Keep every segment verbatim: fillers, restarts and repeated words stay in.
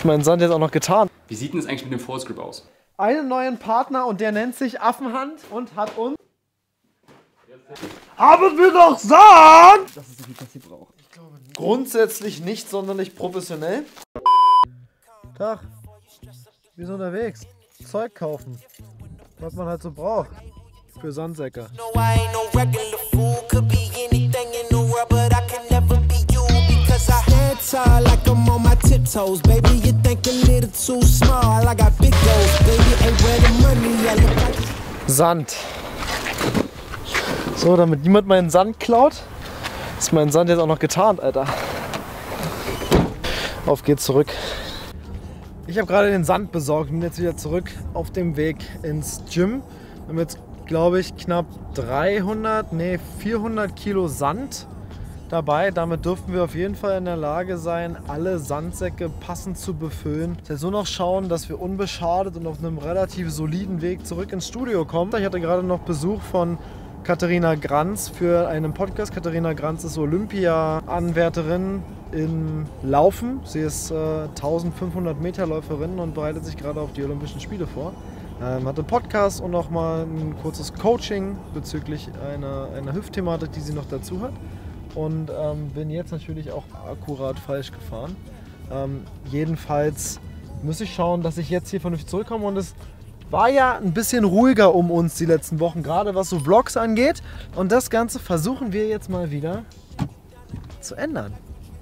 Ist mein Sand jetzt auch noch getan? Wie sieht denn das eigentlich mit dem False Grip aus? Einen neuen Partner und der nennt sich Affenhand und hat uns... Haben wir doch Sand! Das ist nicht, was ihr braucht. Ich glaube nicht. Grundsätzlich nicht sonderlich professionell. Tag. Wir sind unterwegs. Zeug kaufen. Was man halt so braucht. Für Sandsäcke. Sand. So, damit niemand meinen Sand klaut, ist mein Sand jetzt auch noch getarnt, Alter. Auf geht's zurück. Ich habe gerade den Sand besorgt und bin jetzt wieder zurück auf dem Weg ins Gym. Wir haben jetzt, glaube ich, knapp dreihundert, nee, vierhundert Kilo Sand dabei. Damit dürften wir auf jeden Fall in der Lage sein, alle Sandsäcke passend zu befüllen. Jetzt nur noch schauen, dass wir unbeschadet und auf einem relativ soliden Weg zurück ins Studio kommen. Ich hatte gerade noch Besuch von Katharina Granz für einen Podcast. Katharina Granz ist Olympia-Anwärterin im Laufen. Sie ist äh, eintausendfünfhundert Meter Läuferin und bereitet sich gerade auf die Olympischen Spiele vor. Ähm, hatte einen Podcast und nochmal ein kurzes Coaching bezüglich einer, einer Hüftthematik, die sie noch dazu hat. Und ähm, bin jetzt natürlich auch akkurat falsch gefahren. Ähm, jedenfalls muss ich schauen, dass ich jetzt hier vernünftig zurückkomme und es war ja ein bisschen ruhiger um uns die letzten Wochen, gerade was so Vlogs angeht. Und das Ganze versuchen wir jetzt mal wieder zu ändern.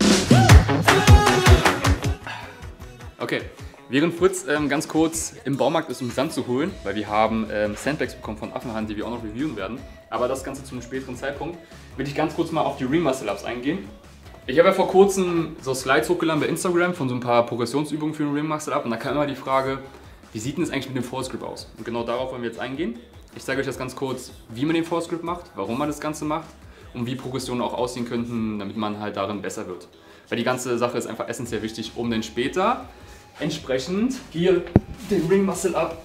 Okay, während Fritz ähm, ganz kurz im Baumarkt ist, um Sand zu holen, weil wir haben ähm, Sandbags bekommen von Affenhand, die wir auch noch reviewen werden. Aber das Ganze zu einem späteren Zeitpunkt, will ich ganz kurz mal auf die Ring Muscle Ups eingehen. Ich habe ja vor kurzem so Slides hochgeladen bei Instagram von so ein paar Progressionsübungen für den Ring Muscle Up und da kam immer die Frage, wie sieht denn das eigentlich mit dem False Grip aus? Und genau darauf wollen wir jetzt eingehen. Ich zeige euch das ganz kurz, wie man den False Grip macht, warum man das Ganze macht und wie Progressionen auch aussehen könnten, damit man halt darin besser wird. Weil die ganze Sache ist einfach essentiell wichtig, um dann später entsprechend hier den Ring Muscle Up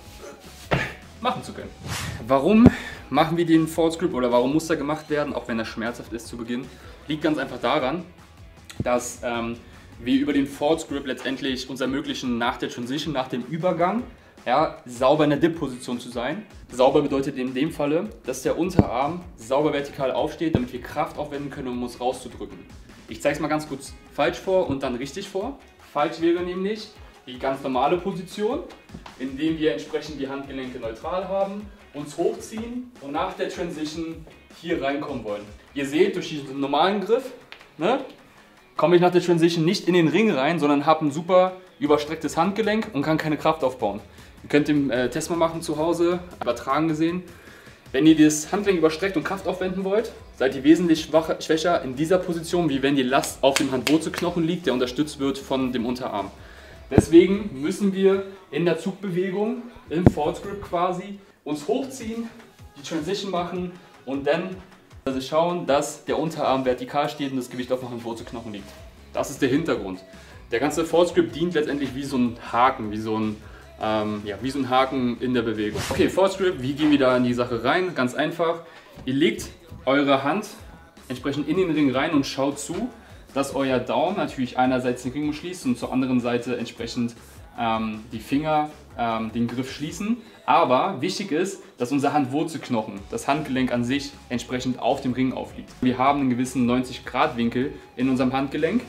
machen zu können. Warum machen wir den False Grip oder warum muss er gemacht werden, auch wenn er schmerzhaft ist zu Beginn? Liegt ganz einfach daran, dass ähm, wir über den False Grip letztendlich uns ermöglichen, nach der Transition, nach dem Übergang, ja, sauber in der Dip-Position zu sein. Sauber bedeutet in dem Falle, dass der Unterarm sauber vertikal aufsteht, damit wir Kraft aufwenden können, um uns rauszudrücken. Ich zeige es mal ganz kurz falsch vor und dann richtig vor. Falsch wäre nämlich die ganz normale Position, indem wir entsprechend die Handgelenke neutral haben, uns hochziehen und nach der Transition hier reinkommen wollen. Ihr seht, durch diesen normalen Griff, ne, komme ich nach der Transition nicht in den Ring rein, sondern habe ein super überstrecktes Handgelenk und kann keine Kraft aufbauen. Ihr könnt den äh, Test mal machen zu Hause, übertragen gesehen. Wenn ihr das Handgelenk überstreckt und Kraft aufwenden wollt, seid ihr wesentlich schwacher, schwächer in dieser Position, wie wenn die Last auf dem Handwurzelknochen liegt, der unterstützt wird von dem Unterarm. Deswegen müssen wir in der Zugbewegung, im False Grip quasi, uns hochziehen, die Transition machen und dann also schauen, dass der Unterarm vertikal steht und das Gewicht auf dem Handwurzelknochen liegt. Das ist der Hintergrund. Der ganze False Grip dient letztendlich wie so ein Haken, wie so ein, ähm, ja, wie so ein Haken in der Bewegung. Okay, False Grip, wie gehen wir da in die Sache rein? Ganz einfach. Ihr legt eure Hand entsprechend in den Ring rein und schaut zu, dass euer Daumen natürlich einerseits den Ring umschließt und zur anderen Seite entsprechend ähm, die Finger ähm, den Griff schließen. Aber wichtig ist, dass unser Handwurzelknochen, das Handgelenk an sich, entsprechend auf dem Ring aufliegt. Wir haben einen gewissen neunzig Grad Winkel in unserem Handgelenk,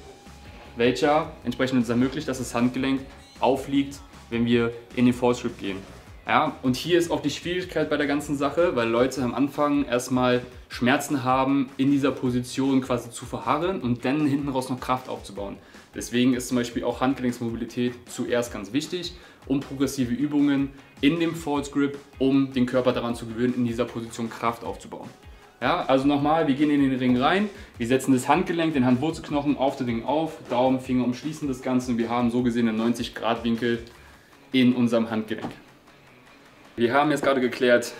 welcher entsprechend uns ermöglicht, dass das Handgelenk aufliegt, wenn wir in den False Grip gehen. Ja, und hier ist auch die Schwierigkeit bei der ganzen Sache, weil Leute am Anfang erstmal Schmerzen haben, in dieser Position quasi zu verharren und dann hinten raus noch Kraft aufzubauen. Deswegen ist zum Beispiel auch Handgelenksmobilität zuerst ganz wichtig, um progressive Übungen in dem False Grip, um den Körper daran zu gewöhnen, in dieser Position Kraft aufzubauen. Ja, also nochmal, wir gehen in den Ring rein, wir setzen das Handgelenk, den Handwurzelknochen auf den Ring auf, Daumen, Finger umschließen das Ganze und wir haben so gesehen einen neunzig Grad Winkel in unserem Handgelenk. Wir haben jetzt gerade geklärt,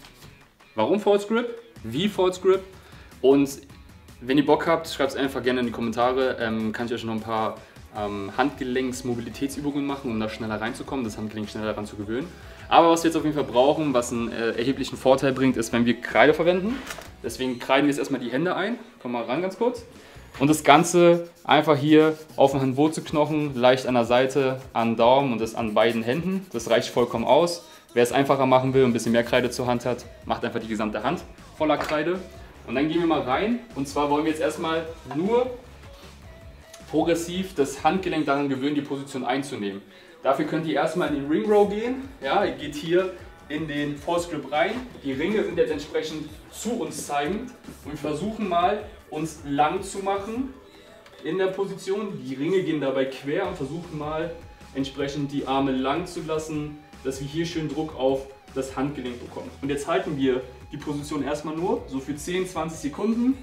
warum False Grip, wie False Grip und wenn ihr Bock habt, schreibt es einfach gerne in die Kommentare, ähm, kann ich euch noch ein paar ähm, Handgelenks-Mobilitätsübungen machen, um da schneller reinzukommen, das Handgelenk schneller daran zu gewöhnen. Aber was wir jetzt auf jeden Fall brauchen, was einen äh, erheblichen Vorteil bringt, ist, wenn wir Kreide verwenden. Deswegen kreiden wir jetzt erstmal die Hände ein. Komm mal ran ganz kurz. Und das Ganze einfach hier auf den Handwurzelknochen, leicht an der Seite, an den Daumen und das an beiden Händen. Das reicht vollkommen aus. Wer es einfacher machen will und ein bisschen mehr Kreide zur Hand hat, macht einfach die gesamte Hand voller Kreide. Und dann gehen wir mal rein. Und zwar wollen wir jetzt erstmal nur progressiv das Handgelenk daran gewöhnen, die Position einzunehmen. Dafür könnt ihr erstmal in den Ring Row gehen. Ja, ihr geht hier in den False Grip rein. Die Ringe sind jetzt entsprechend zu uns zeigend. Und wir versuchen mal, uns lang zu machen in der Position. Die Ringe gehen dabei quer und versuchen mal entsprechend die Arme lang zu lassen, dass wir hier schön Druck auf das Handgelenk bekommen. Und jetzt halten wir die Position erstmal nur so für zehn, zwanzig Sekunden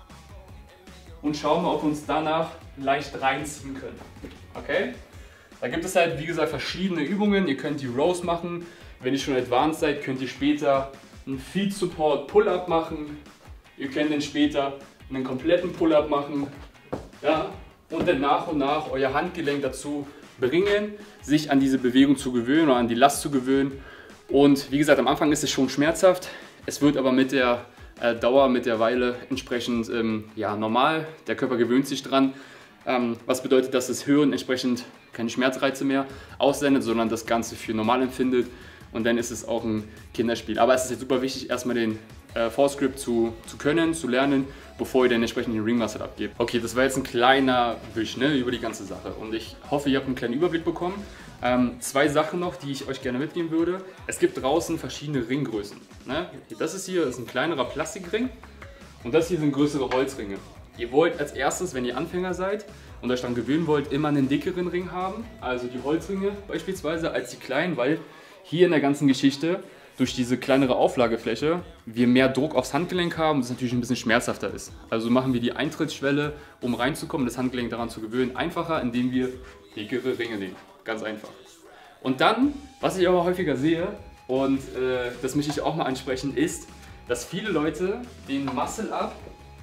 und schauen mal, ob wir uns danach leicht reinziehen können. Okay? Da gibt es halt, wie gesagt, verschiedene Übungen. Ihr könnt die Rows machen. Wenn ihr schon advanced seid, könnt ihr später einen Feet Support Pull-Up machen. Ihr könnt dann später einen kompletten Pull-Up machen. Ja? Und dann nach und nach euer Handgelenk dazu bringen, sich an diese Bewegung zu gewöhnen oder an die Last zu gewöhnen. Und wie gesagt, am Anfang ist es schon schmerzhaft. Es wird aber mit der äh, Dauer, mit der Weile entsprechend ähm, ja, normal. Der Körper gewöhnt sich dran. Ähm, was bedeutet, dass das Hirn entsprechend keine Schmerzreize mehr aussendet, sondern das Ganze für normal empfindet. Und dann ist es auch ein Kinderspiel. Aber es ist jetzt super wichtig, erstmal den äh, False Grip zu, zu können, zu lernen, bevor ihr dann entsprechend den Ring Muscle abgebt. Okay, das war jetzt ein kleiner Wisch, ne, über die ganze Sache. Und ich hoffe, ihr habt einen kleinen Überblick bekommen. Ähm, zwei Sachen noch, die ich euch gerne mitgeben würde. Es gibt draußen verschiedene Ringgrößen. Ne? Das ist hier ist ein kleinerer Plastikring und das hier sind größere Holzringe. Ihr wollt als erstes, wenn ihr Anfänger seid und euch dann gewöhnen wollt, immer einen dickeren Ring haben, also die Holzringe beispielsweise, als die kleinen, weil hier in der ganzen Geschichte durch diese kleinere Auflagefläche wir mehr Druck aufs Handgelenk haben und das natürlich ein bisschen schmerzhafter ist. Also machen wir die Eintrittsschwelle, um reinzukommen, das Handgelenk daran zu gewöhnen, einfacher, indem wir dickere Ringe nehmen. Ganz einfach. Und dann, was ich aber häufiger sehe, und äh, das möchte ich auch mal ansprechen, ist, dass viele Leute den Muscle Up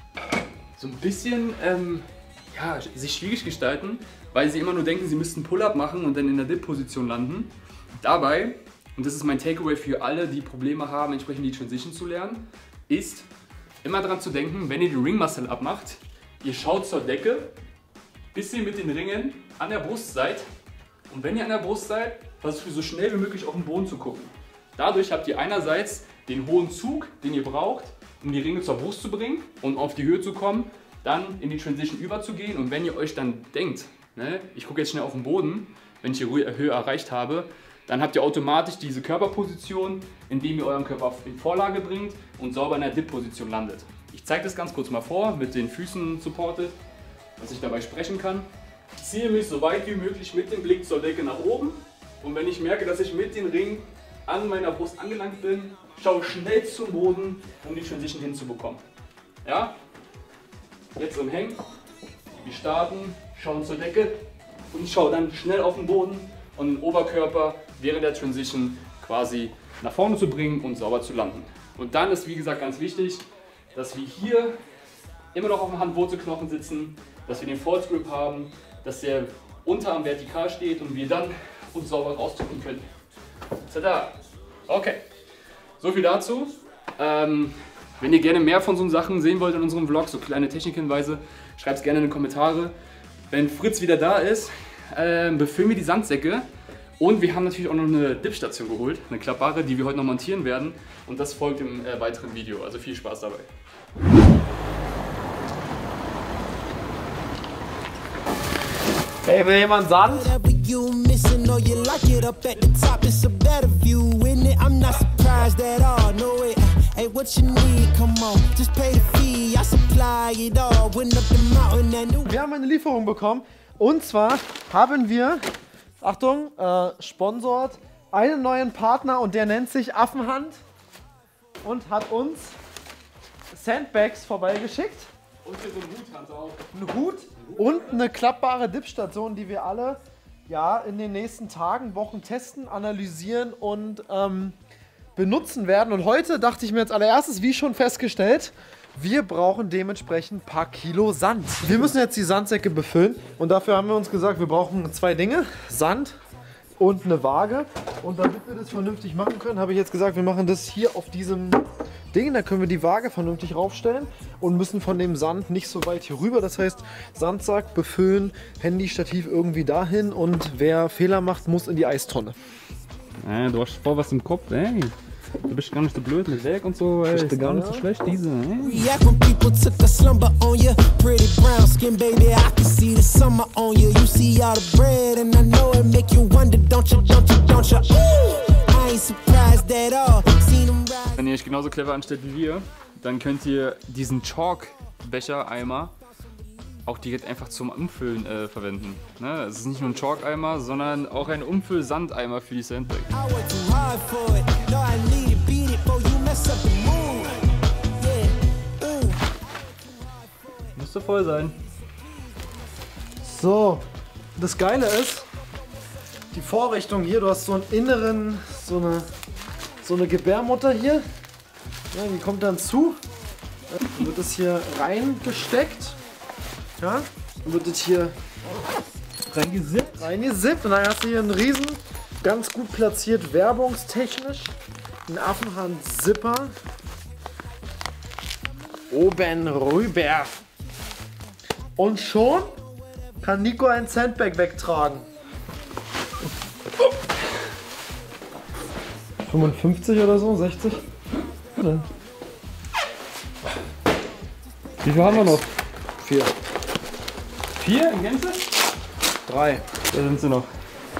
so ein bisschen ähm, ja, sich schwierig gestalten, weil sie immer nur denken, sie müssten Pull-Up machen und dann in der Dip-Position landen. Dabei, und das ist mein Takeaway für alle, die Probleme haben, entsprechend die Transition zu lernen, ist immer daran zu denken, wenn ihr den Ring Muscle Up macht, ihr schaut zur Decke, bis ihr mit den Ringen an der Brust seid. Und wenn ihr an der Brust seid, versucht ihr so schnell wie möglich auf den Boden zu gucken. Dadurch habt ihr einerseits den hohen Zug, den ihr braucht, um die Ringe zur Brust zu bringen und auf die Höhe zu kommen, dann in die Transition überzugehen. Und wenn ihr euch dann denkt, ne, ich gucke jetzt schnell auf den Boden, wenn ich die Höhe erreicht habe, dann habt ihr automatisch diese Körperposition, indem ihr euren Körper in Vorlage bringt und sauber in der Dip-Position landet. Ich zeige das ganz kurz mal vor, mit den Füßen supported, dass ich dabei sprechen kann. Ich ziehe mich so weit wie möglich mit dem Blick zur Decke nach oben und wenn ich merke, dass ich mit dem Ring an meiner Brust angelangt bin, schaue ich schnell zum Boden, um die Transition hinzubekommen. Ja? Jetzt im Hängen, wir starten, schauen zur Decke und schaue dann schnell auf den Boden und den Oberkörper während der Transition quasi nach vorne zu bringen und sauber zu landen. Und dann ist wie gesagt ganz wichtig, dass wir hier immer noch auf dem Handwurzelknochen sitzen, dass wir den False Grip haben, dass der Unterarm vertikal steht und wir dann uns sauber rausdrücken können. Tada! Okay, so viel dazu. Ähm, wenn ihr gerne mehr von so Sachen sehen wollt in unserem Vlog, so kleine Technikhinweise, schreibt es gerne in die Kommentare. Wenn Fritz wieder da ist, äh, befüllen wir die Sandsäcke. Und wir haben natürlich auch noch eine Dip-Station geholt, eine klappbare, die wir heute noch montieren werden. Und das folgt im äh, weiteren Video, also viel Spaß dabei. Hey, will jemand Sand? Wir haben eine Lieferung bekommen und zwar haben wir, Achtung, äh, sponsort einen neuen Partner und der nennt sich Affenhand und hat uns Sandbags vorbeigeschickt. Und hier so ein Hut hat er auch. Ein Hut und eine klappbare Dip-Station, die wir alle ja, in den nächsten Tagen, Wochen testen, analysieren und ähm, benutzen werden. Und heute dachte ich mir als allererstes, wie schon festgestellt, wir brauchen dementsprechend ein paar Kilo Sand. Wir müssen jetzt die Sandsäcke befüllen und dafür haben wir uns gesagt, wir brauchen zwei Dinge, Sand und eine Waage. Und damit wir das vernünftig machen können, habe ich jetzt gesagt, wir machen das hier auf diesem Ding. Da können wir die Waage vernünftig raufstellen und müssen von dem Sand nicht so weit hier rüber. Das heißt, Sandsack befüllen, Handy, Stativ irgendwie dahin und wer Fehler macht, muss in die Eistonne. Äh, du hast voll was im Kopf, ey. Du bist gar nicht so blöd mit Weg und so, ey. Ist gar nicht so schlecht, diese, ey. Wenn ihr euch genauso clever anstellt wie wir, dann könnt ihr diesen Chalk-Becher-Eimer auch direkt einfach zum Umfüllen äh, verwenden. Ne? Es ist nicht nur ein Chalk-Eimer, sondern auch ein Umfüll-Sandeimer für die Sandbag. Müsste voll sein. So, das Geile ist, die Vorrichtung hier, du hast so einen inneren, so eine, so eine Gebärmutter hier. Ja, die kommt dann zu, dann wird das hier reingesteckt. Ja, dann wird das hier reingesippt. reingesippt und dann hast du hier einen riesen, ganz gut platziert, werbungstechnisch, einen Affenhand-Zipper oben rüber. Und schon kann Nico ein Sandbag wegtragen. fünfundfünfzig oder so, sechzig? Ja. Wie viel haben wir noch? Vier. Vier in Gänze? Drei. Da sind sie noch.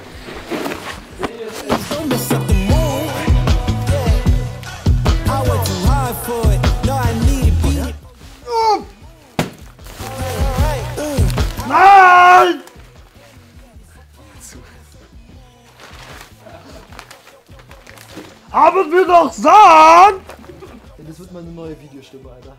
Nein! Aber wir doch sagen! Das wird meine neue Videostimme, Alter.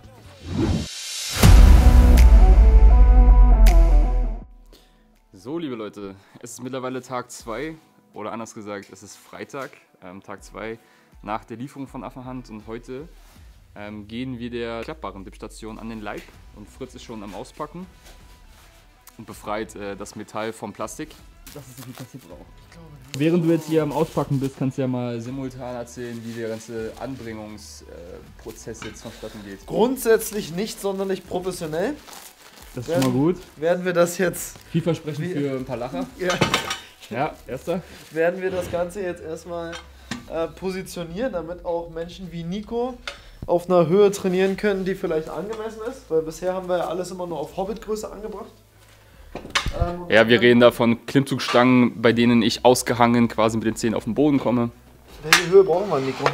So, liebe Leute, es ist mittlerweile Tag zwei, oder anders gesagt, es ist Freitag, ähm, Tag zwei nach der Lieferung von Affenhand, und heute ähm, gehen wir der klappbaren Dipstation an den Leib und Fritz ist schon am Auspacken und befreit äh, das Metall vom Plastik. Das ist so viel, was ihr braucht. Während du jetzt hier am Auspacken bist, kannst du ja mal simultan erzählen, wie der ganze Anbringungsprozess äh, jetzt vonstatten geht. Grundsätzlich nicht sonderlich professionell. Das ist werden, schon mal gut. Werden wir das jetzt... Vielversprechend für ein paar Lacher. Ja. Ja, erster. Werden wir das Ganze jetzt erstmal äh, positionieren, damit auch Menschen wie Nico auf einer Höhe trainieren können, die vielleicht angemessen ist. Weil bisher haben wir ja alles immer nur auf Hobbitgröße angebracht. Ähm, ja, wir reden da von Klimmzugstangen, bei denen ich ausgehangen quasi mit den Zehen auf den Boden komme. Welche Höhe brauchen wir, Nico?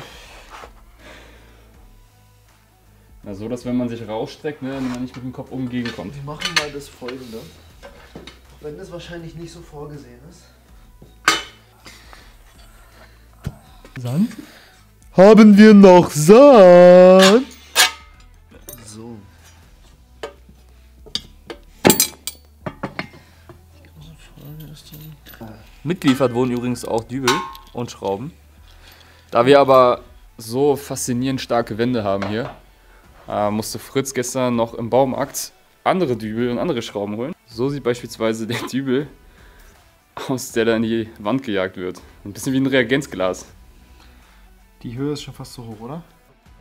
Na, so, dass wenn man sich rausstreckt, ne, man nicht mit dem Kopf umgegenkommt. Wir machen mal das Folgende. Wenn das wahrscheinlich nicht so vorgesehen ist. Sand? Haben wir noch Sand? So. Mitgeliefert wurden übrigens auch Dübel und Schrauben. Da wir aber so faszinierend starke Wände haben hier, äh, musste Fritz gestern noch im Baumarkt andere Dübel und andere Schrauben holen. So sieht beispielsweise der Dübel aus, der da in die Wand gejagt wird. Ein bisschen wie ein Reagenzglas. Die Höhe ist schon fast so hoch, oder?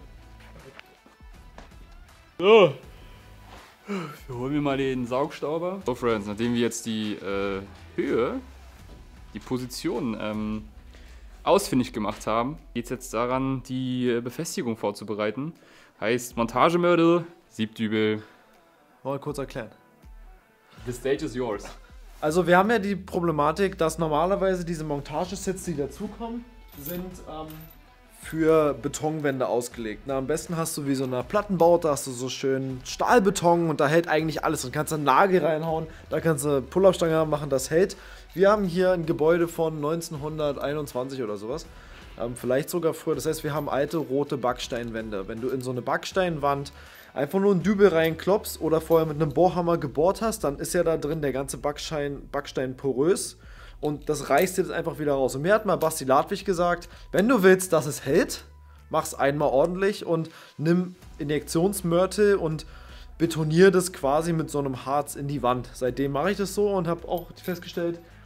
So. Wir holen mir mal den Saugstauber. So, Friends, nachdem wir jetzt die äh, Höhe, die Position ähm, ausfindig gemacht haben, geht es jetzt daran, die Befestigung vorzubereiten. Heißt Montagemörtel, Siebdübel. Wollen wir kurz erklären. The stage is yours. Also wir haben ja die Problematik, dass normalerweise diese Montagesets, die dazukommen, sind ähm, für Betonwände ausgelegt. Na, am besten hast du wie so eine Plattenbaute, hast du so schön Stahlbeton und da hält eigentlich alles. Und kannst du einen Nagel reinhauen, da kannst du Pull-Up-Stange machen, das hält. Wir haben hier ein Gebäude von neunzehnhunderteinundzwanzig oder sowas. Ähm, vielleicht sogar früher. Das heißt, wir haben alte rote Backsteinwände. Wenn du in so eine Backsteinwand einfach nur einen Dübel reinklopfst oder vorher mit einem Bohrhammer gebohrt hast, dann ist ja da drin der ganze Backstein, Backstein porös. Und das reißt jetzt einfach wieder raus. Und mir hat mal Basti Ladwig gesagt, wenn du willst, dass es hält, mach's einmal ordentlich und nimm Injektionsmörtel und betoniere das quasi mit so einem Harz in die Wand. Seitdem mache ich das so und habe auch festgestellt,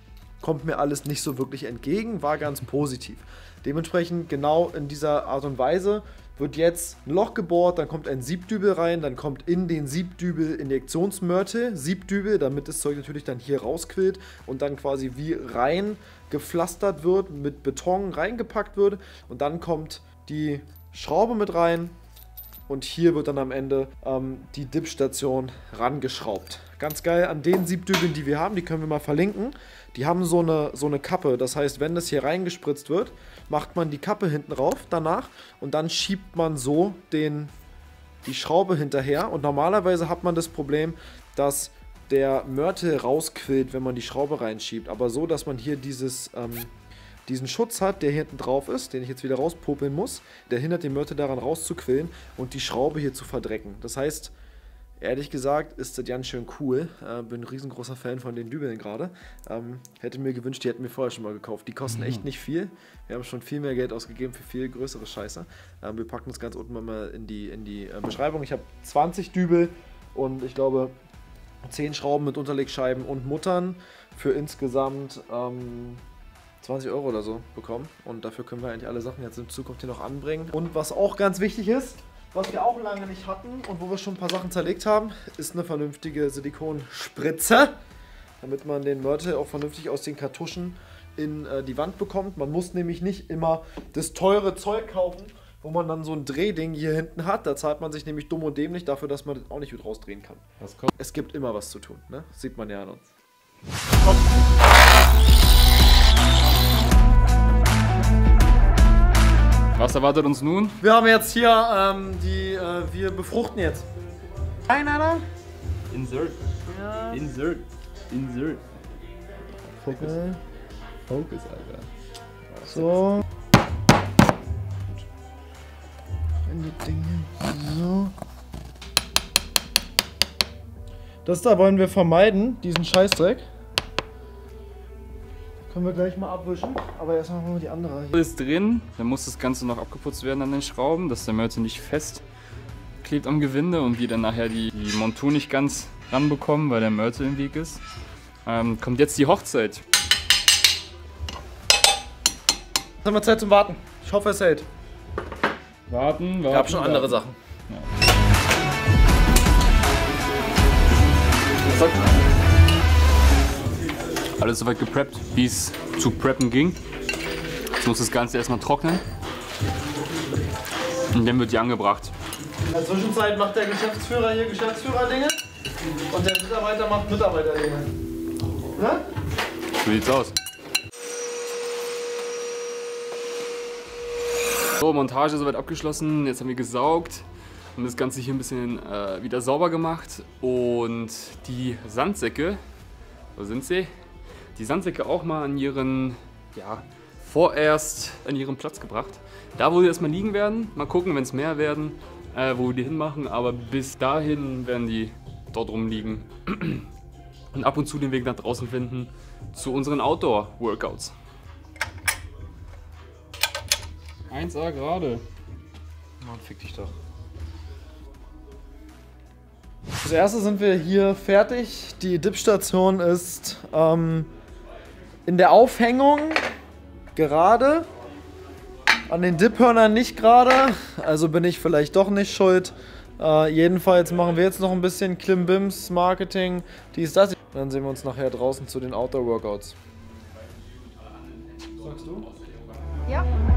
kommt mir alles nicht so wirklich entgegen, war ganz positiv. Dementsprechend genau in dieser Art und Weise wird jetzt ein Loch gebohrt, dann kommt ein Siebdübel rein, dann kommt in den Siebdübel Injektionsmörtel, Siebdübel, damit das Zeug natürlich dann hier rausquillt und dann quasi wie rein gepflastert wird, mit Beton reingepackt wird und dann kommt die Schraube mit rein und hier wird dann am Ende ähm, die Dipstation rangeschraubt. Ganz geil an den Siebdübeln, die wir haben, die können wir mal verlinken. Die haben so eine, so eine Kappe, das heißt, wenn das hier reingespritzt wird, macht man die Kappe hinten rauf danach und dann schiebt man so den, die Schraube hinterher und normalerweise hat man das Problem, dass der Mörtel rausquillt, wenn man die Schraube reinschiebt, aber so, dass man hier dieses, ähm, diesen Schutz hat, der hier hinten drauf ist, den ich jetzt wieder rauspopeln muss, der hindert den Mörtel daran rauszuquillen und die Schraube hier zu verdrecken. Das heißt, ehrlich gesagt ist das ganz schön cool. Äh, bin ein riesengroßer Fan von den Dübeln gerade. Ähm, hätte mir gewünscht, die hätten wir vorher schon mal gekauft. Die kosten echt nicht viel. Wir haben schon viel mehr Geld ausgegeben für viel größere Scheiße. Ähm, wir packen das ganz unten mal in die, in die äh, Beschreibung. Ich habe zwanzig Dübel und ich glaube zehn Schrauben mit Unterlegscheiben und Muttern für insgesamt ähm, zwanzig Euro oder so bekommen. Und dafür können wir eigentlich alle Sachen jetzt in Zukunft hier noch anbringen. Und was auch ganz wichtig ist, was wir auch lange nicht hatten und wo wir schon ein paar Sachen zerlegt haben, ist eine vernünftige Silikonspritze, damit man den Mörtel auch vernünftig aus den Kartuschen in äh, die Wand bekommt. Man muss nämlich nicht immer das teure Zeug kaufen, wo man dann so ein Drehding hier hinten hat. Da zahlt man sich nämlich dumm und dämlich dafür, dass man das auch nicht gut rausdrehen kann. Was kommt? Es gibt immer was zu tun, ne? Das sieht man ja an uns. Was erwartet uns nun? Wir haben jetzt hier ähm, die, äh, wir befruchten jetzt. Nein, Alter. Insert. Ja. Insert. Insert. Focus. Okay. Focus, Alter. So. In die Dinge. So. Das da wollen wir vermeiden, diesen Scheißdreck. Können wir gleich mal abwischen, aber erstmal machen wir die andere hier. Ist drin, dann muss das Ganze noch abgeputzt werden an den Schrauben, dass der Mörtel nicht fest klebt am Gewinde und wir dann nachher die, die Montur nicht ganz ranbekommen, weil der Mörtel im Weg ist. Ähm, kommt jetzt die Hochzeit. Jetzt haben wir Zeit zum Warten. Ich hoffe, es hält. Warten, warten. Ich habe schon andere Sachen. Ja. Alles soweit gepreppt, wie es zu preppen ging. Jetzt muss das Ganze erstmal trocknen. Und dann wird die angebracht. In der Zwischenzeit macht der Geschäftsführer hier Geschäftsführer-Dinge und der Mitarbeiter macht Mitarbeiter-Dinge. Ne? So sieht's aus. So, Montage soweit abgeschlossen. Jetzt haben wir gesaugt und das Ganze hier ein bisschen äh, wieder sauber gemacht. Und die Sandsäcke, wo sind sie? Die Sandsäcke auch mal an ihren, ja, vorerst an ihren Platz gebracht. Da, wo sie erstmal liegen werden, mal gucken, wenn es mehr werden, äh, wo wir die hinmachen, aber bis dahin werden die dort rumliegen und ab und zu den Weg nach draußen finden zu unseren Outdoor-Workouts. eins A gerade. Mann, fick dich doch. Als erstes sind wir hier fertig. Die Dipstation ist ähm, in der Aufhängung gerade, an den Diphörnern nicht gerade, also bin ich vielleicht doch nicht schuld. Äh, jedenfalls machen wir jetzt noch ein bisschen Klimbims, Marketing, dies, das. Dann sehen wir uns nachher draußen zu den Outdoor-Workouts. Sagst du? Ja.